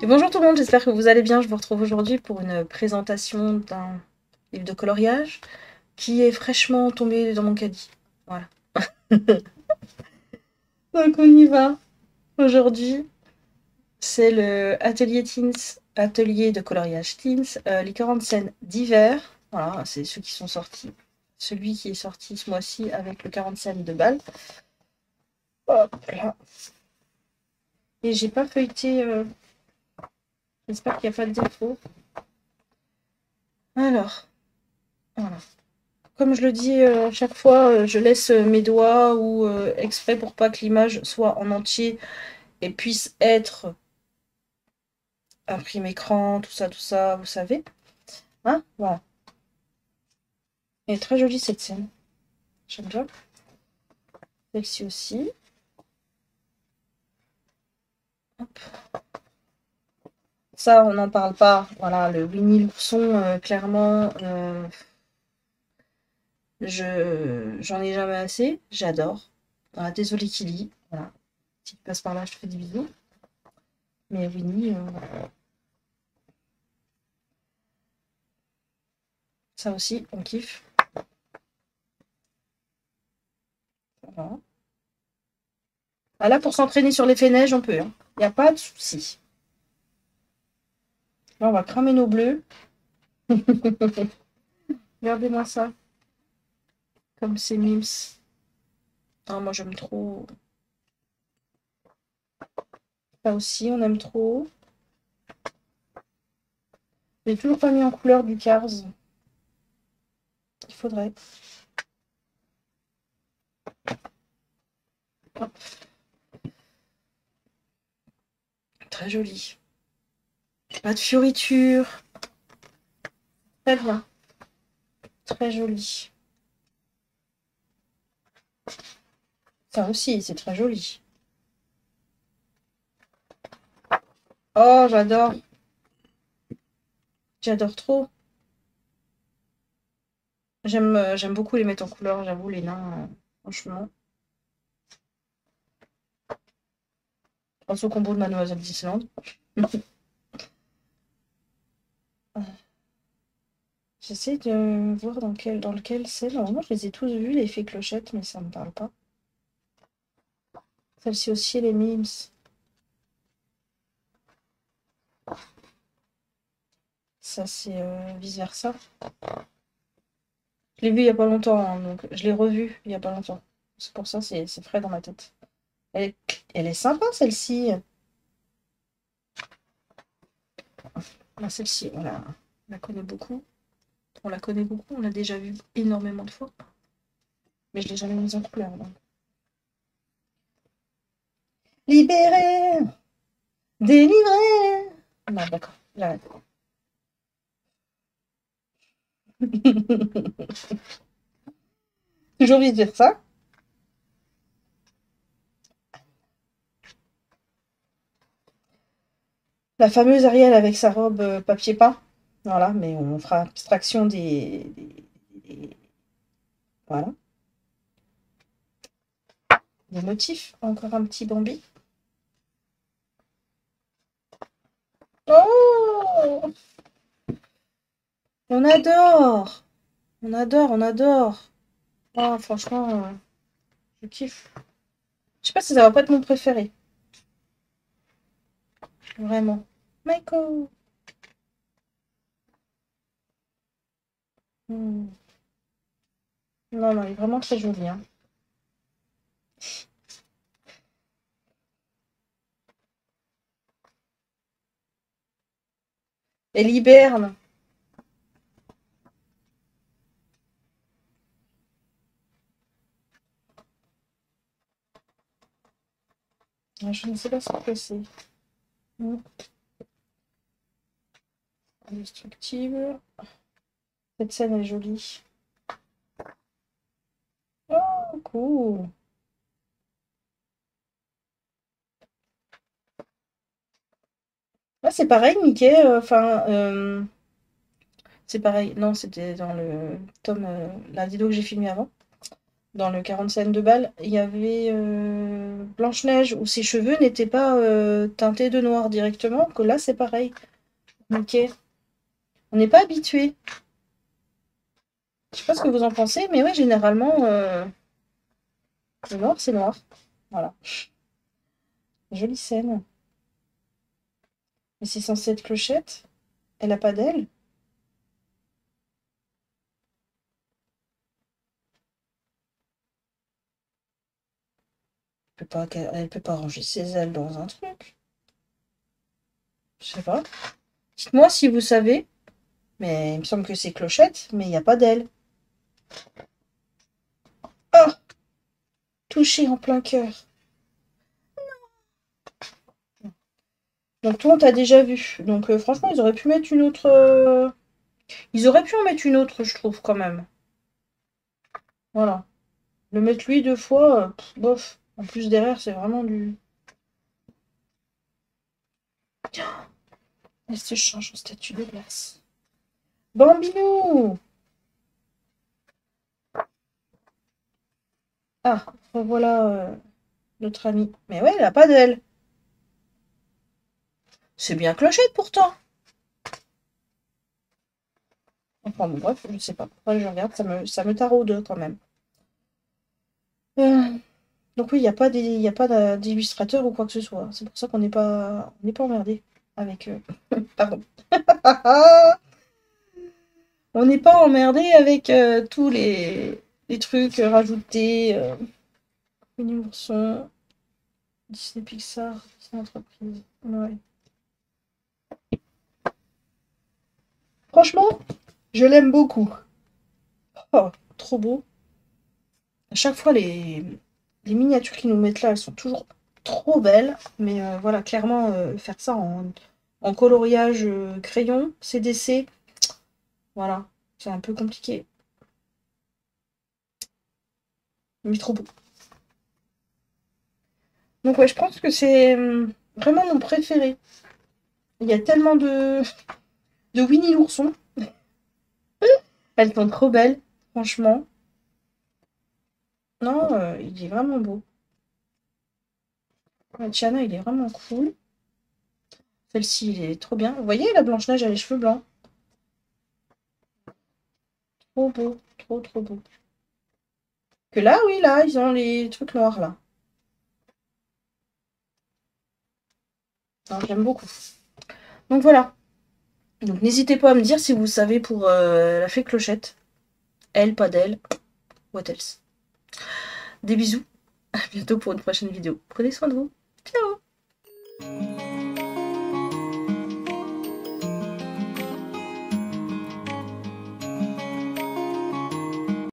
Bonjour tout le monde, j'espère que vous allez bien. Je vous retrouve aujourd'hui pour une présentation d'un livre de coloriage qui est fraîchement tombé dans mon caddie. Voilà. Donc on y va. Aujourd'hui, c'est le Atelier Teens, atelier de coloriage Teens, les 40 scènes d'hiver. Voilà, c'est ceux qui sont sortis. Celui qui est sorti ce mois-ci avec le 40 scènes de bal. Hop là. Et j'ai pas feuilleté. J'espère qu'il n'y a pas de défaut. Alors, voilà. Comme je le dis à chaque fois, je laisse mes doigts ou exprès pour pas que l'image soit en entier et puisse être imprimé écran, tout ça, vous savez. Hein, voilà. Elle est très jolie cette scène. J'aime bien. Celle-ci aussi. Hop. Ça, on n'en parle pas. Voilà, le Winnie l'ourson, clairement, j'en ai jamais assez. J'adore. Voilà, désolée Kili. Voilà. Si tu passes par là, je te fais des bisous. Mais Winnie, ça aussi, on kiffe. Voilà. Ah là, pour s'entraîner sur l'effet neige, on peut. Il n'y a pas de souci. Là, on va cramer nos bleus. Regardez-moi ça. Comme c'est Mims. Ah, moi, j'aime trop. Ça aussi, on aime trop. J'ai toujours pas mis en couleur du Cars. Il faudrait. Hop. Très joli. Pas de fioritures. Très bien. Très joli. Ça aussi, c'est très joli. Oh, j'adore. J'adore trop. J'aime beaucoup les mettre en couleur, j'avoue, les nains, franchement. Je pense au combo de Mademoiselle Disneyland. J'essaie de voir dans lequel c'est. Normalement, je les ai tous vus, les fées clochettes, mais ça me parle pas. Celle-ci aussi, les memes. Ça, c'est vice-versa. Je l'ai vu il y a pas longtemps, hein, donc je l'ai revu il y a pas longtemps. C'est pour ça, c'est frais dans ma tête. Elle est, elle est sympa, celle-ci. Ah, celle-ci, on la connaît beaucoup. On la connaît beaucoup, on l'a déjà vue énormément de fois. Mais je l'ai jamais mise en couleur. Donc. Libéré, délivré. Non, d'accord, j'arrête. Toujours envie de dire ça. La fameuse Ariel avec sa robe papier peint. Voilà, mais on fera abstraction voilà, des motifs. Encore un petit Bambi. Oh, on adore. On adore, on adore. Ah, franchement, je kiffe. Je sais pas si ça va pas être mon préféré. Vraiment. Michael. Hmm. Non, non, il est vraiment très joli. Hein. Et l'hiberne. Je ne sais pas ce que c'est. Hmm. Indestructible. Cette scène est jolie. Oh, cool. Là, c'est pareil, Mickey. Enfin, c'est pareil. Non, c'était dans le tome, la vidéo que j'ai filmée avant. Dans le 40 cents de balles, il y avait Blanche-Neige, où ses cheveux n'étaient pas teintés de noir directement, que là c'est pareil. Ok. On n'est pas habitué. Je sais pas ce que vous en pensez, mais ouais, généralement, le noir c'est noir. Voilà. Jolie scène. Mais c'est censé être Clochette. Elle a pas d'aile. Elle peut pas ranger ses ailes dans un truc. Je sais pas. Dites-moi si vous savez. Mais il me semble que c'est Clochette, mais il n'y a pas d'aile. Ah! Touché en plein cœur. Donc toi, on t'a déjà vu. Donc franchement, ils auraient pu mettre une autre... Ils auraient pu en mettre une autre, je trouve, quand même. Voilà. Le mettre lui 2 fois, bof. En plus, derrière, c'est vraiment du... Elle se change en statue de glace. Bambinou! Ah, revoilà notre ami. Mais ouais, elle a pas d'aile. C'est bien Clochette, pourtant. Enfin bon, bref, je sais pas. Faudrait que je regarde, ça me taraude quand même. Euh, donc oui, il y a pas d'illustrateur ou quoi que ce soit. C'est pour ça qu'on n'est pas emmerdé avec eux. Pardon. On n'est pas emmerdé avec tous les trucs rajoutés. Mini Ourson, Disney Pixar, Disney Entreprise. Ouais. Franchement, je l'aime beaucoup. Oh, trop beau. À chaque fois, les miniatures qu'ils nous mettent là, elles sont toujours trop belles. Mais voilà, clairement, faire ça en coloriage crayon, CDC, voilà, c'est un peu compliqué. Mais trop beau. Donc ouais, je pense que c'est vraiment mon préféré. Il y a tellement de Winnie l'ourson. Elles sont trop belles, franchement. Non, il est vraiment beau. Ouais, Tiana, il est vraiment cool. Celle-ci, il est trop bien. Vous voyez, la Blanche-Neige a les cheveux blancs. Trop beau, trop trop beau. Que là, oui, là, ils ont les trucs noirs, là. Alors, j'aime beaucoup. Donc voilà. Donc n'hésitez pas à me dire si vous savez pour la fée Clochette. Elle, pas d'elle. What else? Des bisous. À bientôt pour une prochaine vidéo. Prenez soin de vous. Ciao!